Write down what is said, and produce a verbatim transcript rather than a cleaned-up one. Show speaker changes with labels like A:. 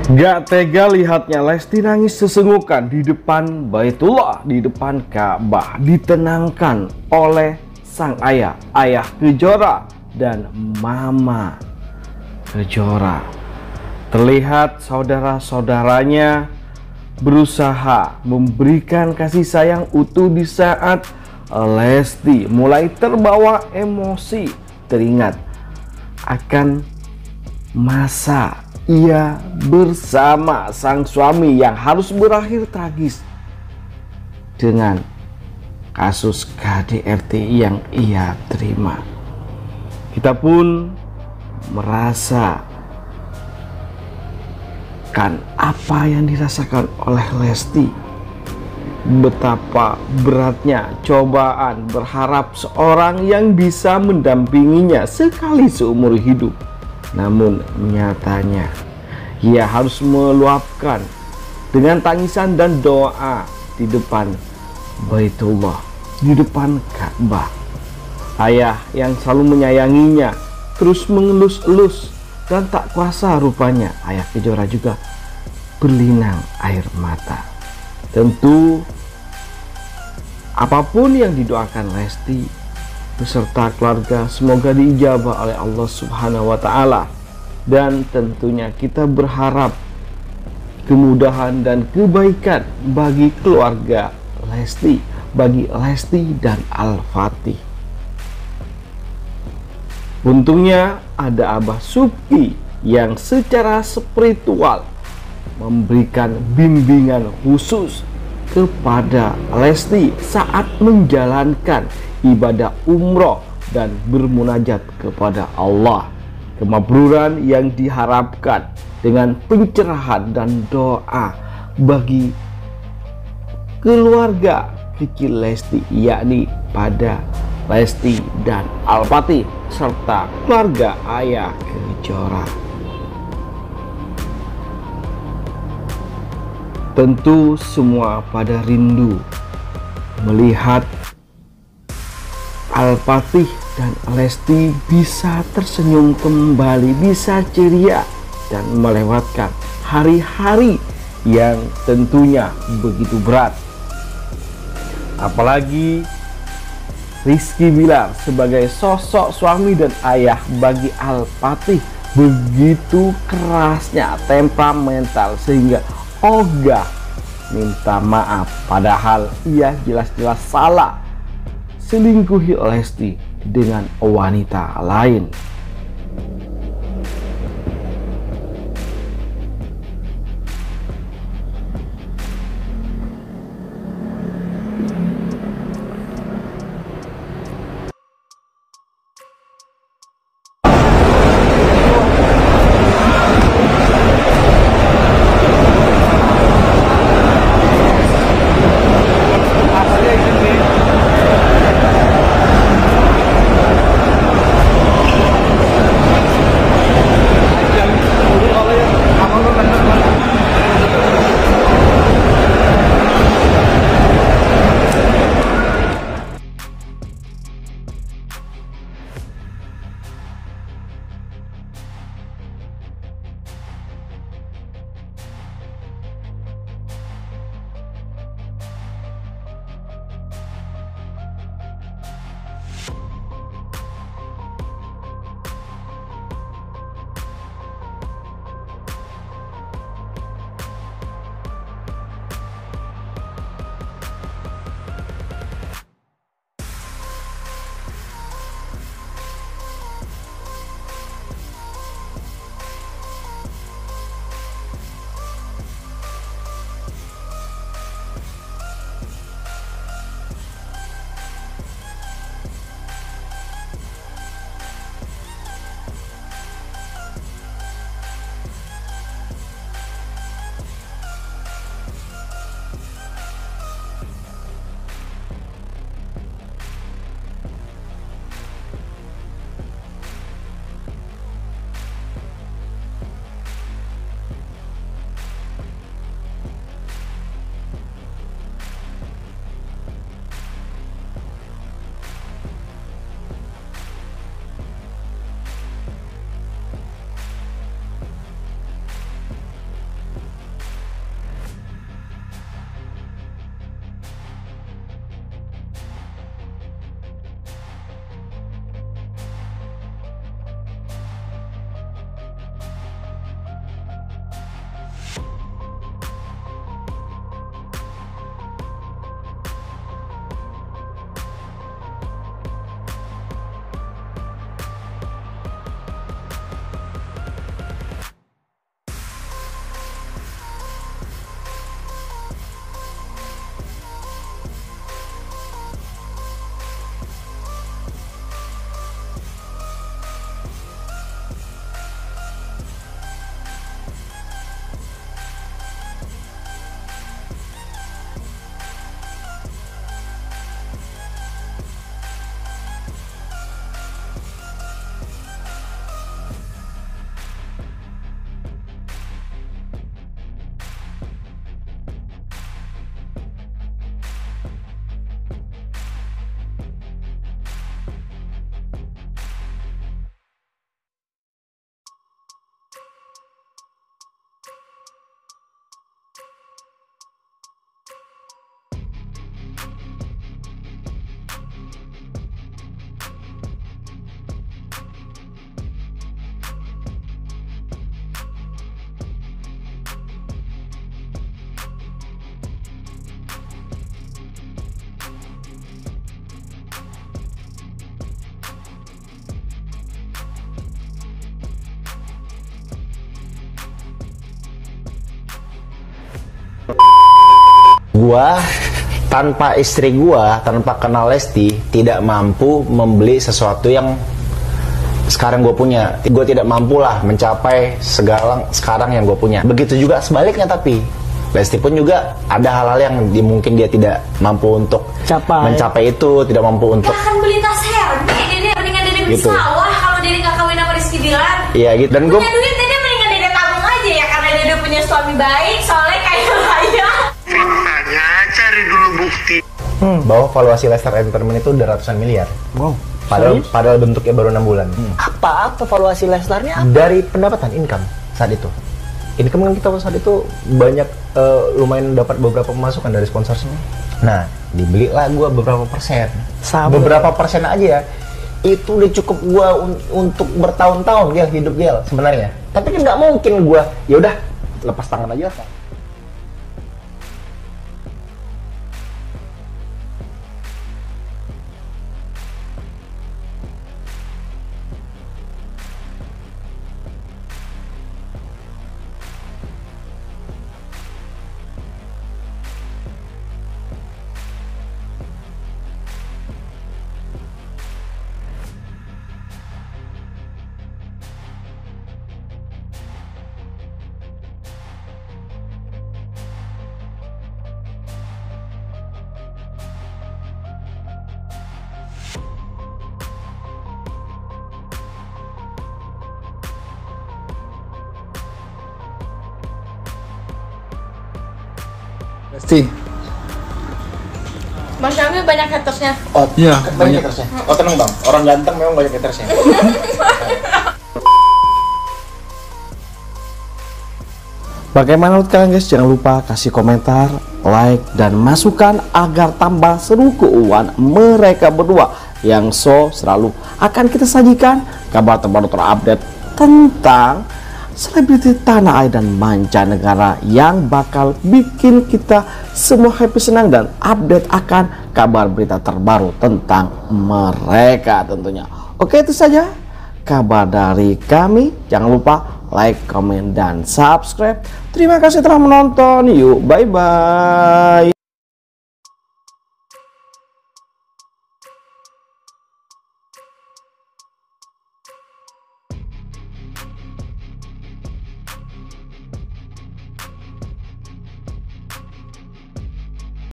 A: Gak tega lihatnya Lesti nangis sesenggukan di depan Baitullah, di depan Ka'bah, ditenangkan oleh sang ayah, ayah Kejora dan mama Kejora. Terlihat saudara-saudaranya berusaha memberikan kasih sayang utuh di saat Lesti mulai terbawa emosi, teringat akan masa ia bersama sang suami yang harus berakhir tragis dengan kasus K D R T yang ia terima. Kita pun merasa kan apa yang dirasakan oleh Lesti, betapa beratnya cobaan berharap seorang yang bisa mendampinginya sekali seumur hidup. Namun nyatanya ia harus meluapkan dengan tangisan dan doa di depan Baitullah, di depan Ka'bah. Ayah yang selalu menyayanginya terus mengelus-elus dan tak kuasa rupanya ayah Kejora juga berlinang air mata. Tentu apapun yang didoakan Lesti beserta keluarga semoga diijabah oleh Allah Subhanahu wa Ta'ala, dan tentunya kita berharap kemudahan dan kebaikan bagi keluarga Lesti, bagi Lesti dan Al-Fatih. Untungnya ada Abah Supki yang secara spiritual memberikan bimbingan khusus kepada Lesti saat menjalankan ibadah umroh dan bermunajat kepada Allah. Kemakburan yang diharapkan dengan pencerahan dan doa bagi keluarga kecil Lesti, yakni pada Lesti dan Al-Fatih serta keluarga ayah Kejora. Tentu semua pada rindu melihat Al-Fatih dan Lesti bisa tersenyum kembali, bisa ceria dan melewatkan hari-hari yang tentunya begitu berat. Apalagi Rizky Bilar sebagai sosok suami dan ayah bagi Al-Fatih begitu kerasnya temperamental sehingga ogah minta maaf, padahal ia jelas-jelas salah selingkuhi Lesti dengan wanita lain.
B: Gua tanpa istri gua, tanpa kenal Lesti, tidak mampu membeli sesuatu yang sekarang gue punya. Gue tidak mampu lah mencapai segala sekarang yang gue punya. Begitu juga sebaliknya, tapi Lesti pun juga ada hal-hal yang di, mungkin dia tidak mampu untuk
C: Capai.
B: mencapai itu, tidak mampu untuk.
D: Gak akan beli tas Hermes, Dede mendingan Dede beli
B: Gitu.
D: sawah kalau Dede gak kawin sama Rizky Bilar.
B: Iya gitu. Dan gue
D: Punya duit Dede mendingan Dede tabung aja ya, karena Dede punya suami baik, soalnya kayak raya.
E: Makanya cari dulu bukti.
B: hmm. bahwa valuasi Lester Entertainment itu udah ratusan miliar.
C: Wow.
B: Padahal, padahal bentuknya baru enam bulan. Hmm.
C: Apa apa valuasi Leslarnya apa?
B: Dari pendapatan income saat itu. Income yang kita saat itu banyak, uh, lumayan dapat beberapa pemasukan dari sponsor sini. Nah, dibelilah gue beberapa persen.
C: Sama.
B: Beberapa persen aja ya. Itu udah cukup gue un- untuk bertahun-tahun ya hidup dia sebenarnya. Tapi kan nggak mungkin gue, ya udah lepas tangan aja lah.
A: Lesti.
D: Mas Syamil banyak hatersnya.
B: Oh
A: Iya,
B: banyak
A: banyak.
B: hatersnya. Oh tenang bang, orang ganteng memang banyak hatersnya.
A: Bagaimana menurut kalian guys? Jangan lupa kasih komentar, like, dan masukan agar tambah seru keuangan mereka berdua yang so selalu akan kita sajikan kabar terbaru terupdate tentang selebriti tanah air dan mancanegara yang bakal bikin kita semua happy, senang, dan update akan kabar berita terbaru tentang mereka tentunya. Oke, itu saja kabar dari kami. Jangan lupa like, comment, dan subscribe. Terima kasih telah menonton. Yuk, bye-bye.